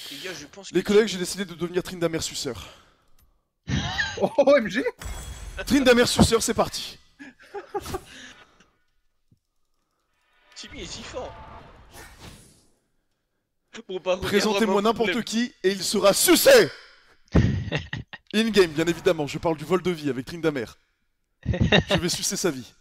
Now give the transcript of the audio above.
Les gars, je pense Les que collègues, j'ai décidé de devenir Tryndamere suceur. Oh, OMG. Tryndamere suceur, c'est parti. Timmy est si fort. Bon, par contre, Présentez-moi il y a vraiment un n'importe problème. qui et il sera sucé. In-game, bien évidemment, je parle du vol de vie avec Tryndamere. Je vais sucer sa vie.